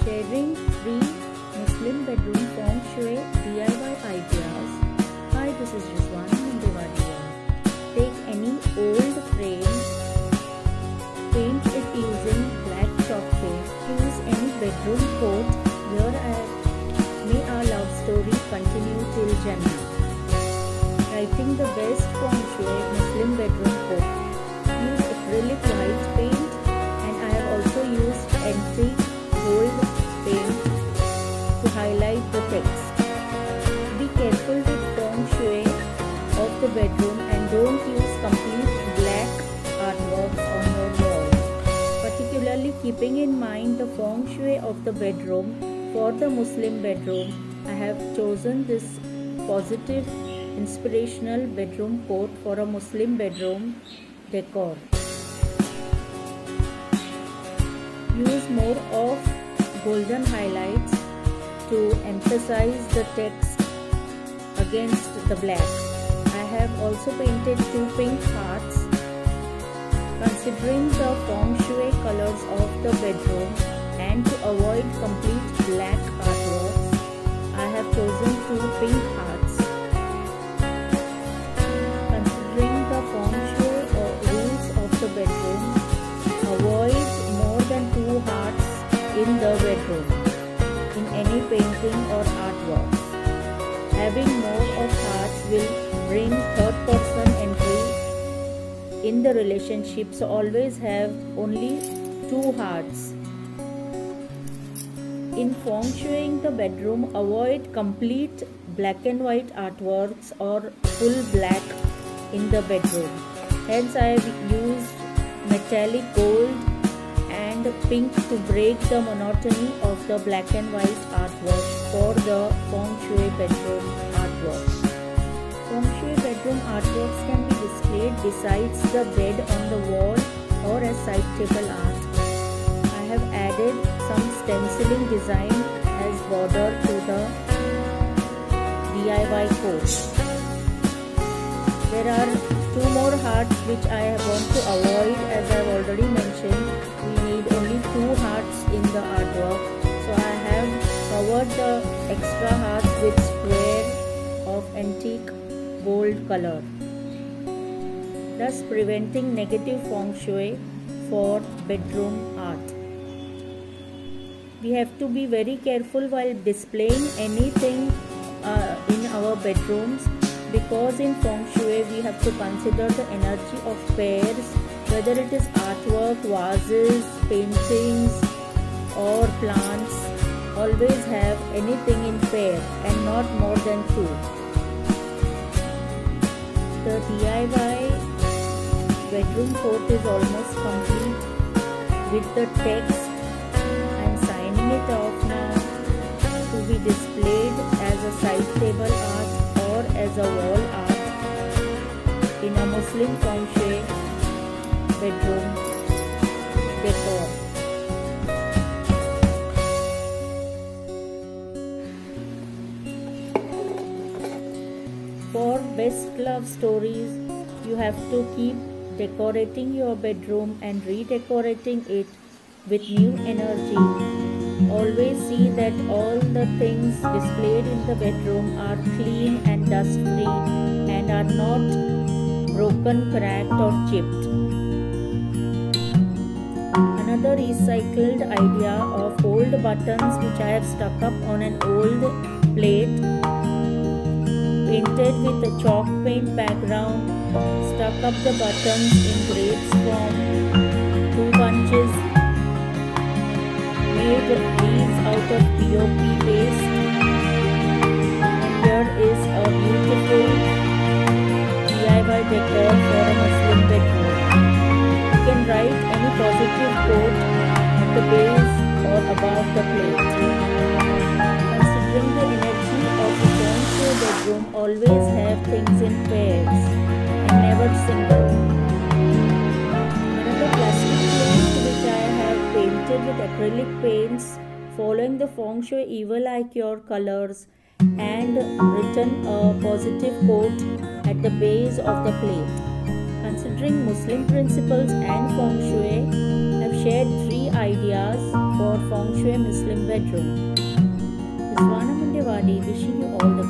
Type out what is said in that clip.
Sharing free Muslim bedroom feng shui DIY ideas. Hi, this is Rizwan in Devadiya. Take any old frame, paint it using black chalk paint. Choose any bedroom coat. May our love story continue till Jannah. Writing the best feng shui Muslim bedroom coat. Use acrylic white paint, and I have also used antique gold paint to highlight the text. Be careful with feng shui of the bedroom and don't use complete black artwork on your wall. Particularly keeping in mind the feng shui of the bedroom for the Muslim bedroom, I have chosen this positive, inspirational bedroom coat for a Muslim bedroom decor. Use more of golden highlights to emphasize the text against the black. I have also painted 2 pink hearts. Considering the feng shui colors of the bedroom and to avoid complete black artworks, I have chosen 2 pink hearts. Considering the feng shui or rules of the bedroom, avoid more than 2 hearts in the bedroom in any painting or artworks. Having more of hearts will bring third person entry in the relationship, so always have only 2 hearts. In feng shuiing the bedroom, avoid complete black and white artworks or full black in the bedroom. Hence I have used metallic gold and pink to break the monotony of the black and white artwork for the feng shui bedroom artwork. Feng shui bedroom artworks can be displayed besides the bed on the wall or as side table art. I have added some stenciling design as border to the DIY coat. There are 2 more hearts which I want to avoid, as I have already mentioned. We need only 2 hearts in the artwork. So I have covered the extra hearts with square of antique gold color, thus preventing negative feng shui for bedroom art. We have to be very careful while displaying anything in our bedrooms, because in feng shui we have to consider the energy of pairs, whether it is artwork, vases, paintings or plants. Always have anything in pair and not more than 2. The DIY bedroom coat is almost complete with the text. I am signing it off now to be displayed as a side table art or as a wall art in a Muslim feng shui bedroom decor. For best love stories, you have to keep decorating your bedroom and redecorating it with new energy. Always see that all the things displayed in the bedroom are clean and dust free and are not broken, cracked or chipped. Another recycled idea of old buttons which I have stuck up on an old plate, painted with a chalk paint background, stuck up the buttons in grapes form, 2 bunches, made these out of POP paste, and here is a beautiful DIY decor for a Muslim bedroom. You can write any positive quote at the base or above the plate. Considering the energy of a feng shui bedroom, always have things in pairs and never single. Another plastic plate which I have painted with acrylic paints following the feng shui evil eye cure colors and written a positive quote at the base of the plate. Considering Muslim principles and feng shui, I have shared 3 ideas for Feng Shui Muslim bedroom. Rizwana Mundewadi wishing you all the